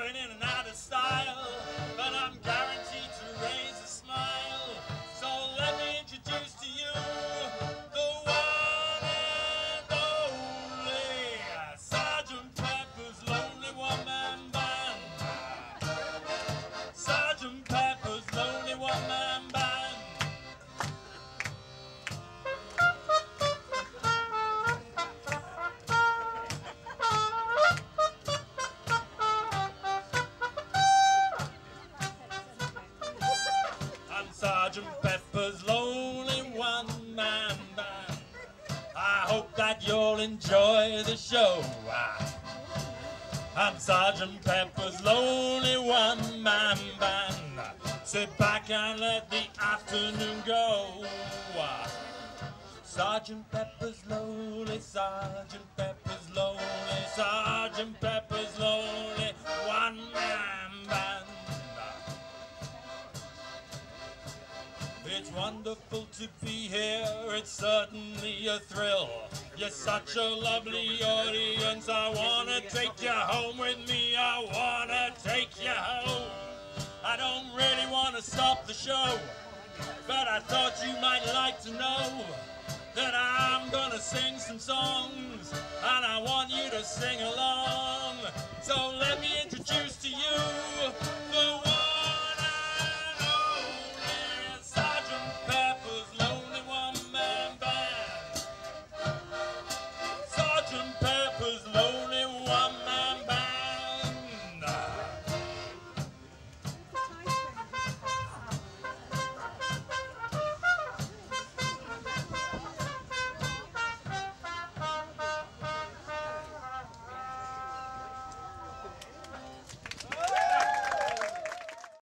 going in and out of style, but I'm guaranteed to raise a smile. So let me introduce to you the one and only Sergeant Pepper's Lonely One-Man Band. Sergeant Pepper's Lonely One-Man Band. Sergeant Pepper's Lonely One-Man Band. I hope that you'll enjoy the show. I'm Sergeant Pepper's Lonely One-Man Band. Sit back and let the afternoon go. Sergeant Pepper's Lonely, Sergeant Pepper's Lonely, Sergeant Pepper's Lonely One-Man Band. It's wonderful to be here, it's certainly a thrill. You're such a lovely audience, I wanna take you home with me, I wanna take you home. I don't really wanna stop the show, but I thought you might like to know that I'm gonna sing some songs, and I want you to sing along. So let